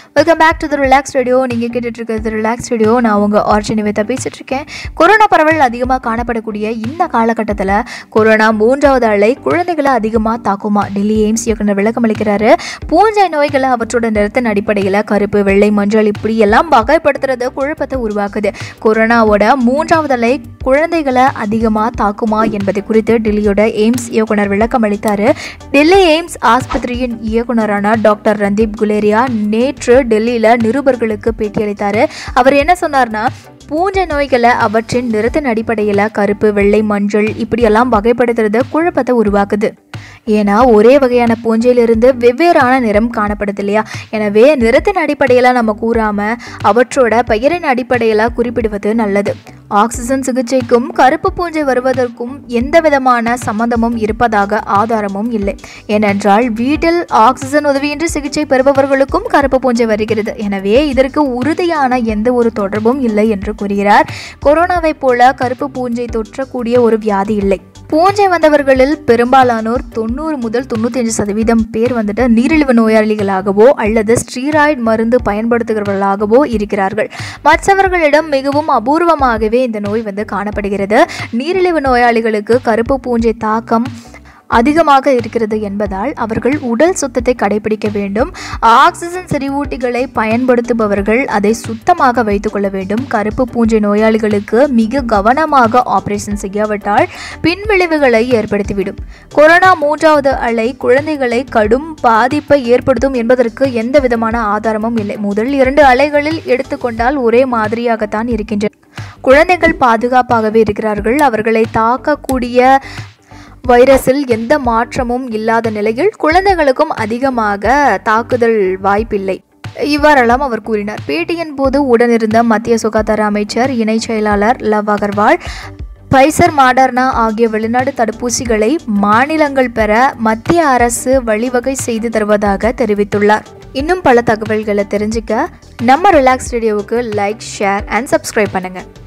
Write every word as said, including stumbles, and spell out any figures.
Welcome back to the Relax Radio. நீங்க கேட்டுட்டு இருக்கிறது ரிலாக்ஸ் ரேடியோ. நான் உங்க ஆர்ஜி நிவேதா பேசிட்டு இருக்கேன். கொரோனா பரவல் அதிகமாக காணப்படக்கூடிய இந்த காலகட்டத்தில் கொரோனா மூன்றாவது அலை குழந்தைகளை அதிகமாக தாக்குமா? டெல்லி எய்ம்ஸ் இயக்குனர் விளக்கம் அளிக்கிறாரு. பூஞ்சை நோய்களை அவற்றோட நிறத்தின் அடிப்படையில் கருப்பு, வெள்ளை, மஞ்சள் இப்படி எல்லாம் வகைப்படுத்துறது குழப்பத்தை உருவாக்குது. கொரோனாவோட மூன்றாவது அலை குழந்தைகளை அதிகமாக தாக்குமா என்பதை குறித்து டெல்லியோட எய்ம்ஸ் இயக்குனர் விளக்கம் அளித்தார். டெல்லி எய்ம்ஸ் ஆஸ்பத்திரியின் இயக்குனரான டாக்டர் ரந்தீப் குலேரியா நேற்று டெல்லியில நிருபர்களுக்கு பேட்டியளித்தாரு. அவர் என்ன சொன்னார்னா, பூஞ்சை நோய்களை அவற்றின் நிறத்தின் அடிப்படையில் கருப்பு, வெள்ளை, மஞ்சள் இப்படியெல்லாம் வகைப்படுத்துறது குழப்பத்தை உருவாக்குது. ஏன்னா ஒரே வகையான பூஞ்சையிலிருந்து வெவ்வேறான நிறம் காணப்படுது இல்லையா? எனவே நிறத்தின் அடிப்படையில் நம்ம கூறாம அவற்றோட பெயரின் அடிப்படையில் குறிப்பிடுவது நல்லது. ஆக்சிஜன் சிகிச்சைக்கும் கருப்பு பூஞ்சை வருவதற்கும் எந்த விதமான சம்பந்தமும் இருப்பதாக ஆதாரமும் இல்லை. ஏனென்றால் வீட்டில் ஆக்சிஜன் உதவியின்றி சிகிச்சை பெறுபவர்களுக்கும் கருப்பு பூஞ்சை வருகிறது. எனவே இதற்கு உறுதியான எந்த ஒரு தொடர்பும் இல்லை என்று கூறுகிறார். கொரோனாவை போல கருப்பு பூஞ்சை தொற்றக்கூடிய ஒரு வியாதி இல்லை. பூஞ்சை வந்தவர்களில் பெரும்பாலானோர் தொண்ணூறு முதல் தொண்ணூற்றி அஞ்சு சதவீதம் பேர் வந்துட்டு நீரிழிவு நோயாளிகளாகவோ அல்லது ஸ்டீராய்டு மருந்து பயன்படுத்துகிறவர்களாகவோ இருக்கிறார்கள். மற்றவர்களிடம் மிகவும் அபூர்வமாகவே இந்த நோய் வந்து காணப்படுகிறது. நீரிழிவு நோயாளிகளுக்கு கருப்பு பூஞ்சை தாக்கம் அதிகமாக இருக்கிறது என்பதால் அவர்கள் உடல் சுத்தத்தை கடைபிடிக்க வேண்டும். ஆக்சிஜன் செறிவூட்டிகளை பயன்படுத்துபவர்கள் அதை சுத்தமாக வைத்துக் கொள்ள வேண்டும். கருப்பு பூஞ்சை நோயாளிகளுக்கு மிக கவனமாக ஆபரேஷன் செய்யாவிட்டால் பின்விளைவுகளை ஏற்படுத்திவிடும். கொரோனா மூன்றாவது அலை குழந்தைகளை கடும் பாதிப்பை ஏற்படுத்தும் என்பதற்கு எந்த விதமான ஆதாரமும் இல்லை. முதல் இரண்டு அலைகளில் எடுத்துக்கொண்டால் ஒரே மாதிரியாகத்தான் இருக்கின்றன. குழந்தைகள் பாதுகாப்பாகவே இருக்கிறார்கள். அவர்களை தாக்கக்கூடிய வைரஸில் எந்த மாற்றமும் இல்லாத நிலையில் குழந்தைகளுக்கும் அதிகமாக தாக்குதல் வாய்ப்பில்லை. இவ்வாறெல்லாம் அவர் கூறினார். பேட்டியின் போது உடனிருந்த மத்திய சுகாதார அமைச்சர் இணை செயலாளர் லவ் அகர்வால் பைசர், மாடர்னா ஆகிய வெளிநாடு தடுப்பூசிகளை மாநிலங்கள் பெற மத்திய அரசு வழிவகை செய்து தருவதாக தெரிவித்துள்ளார். இன்னும் பல தகவல்களை தெரிஞ்சுக்க நம்ம ரிலாக்ஸ் ரேடியோவுக்கு லைக், ஷேர் அண்ட் சப்ஸ்கிரைப் பண்ணுங்க.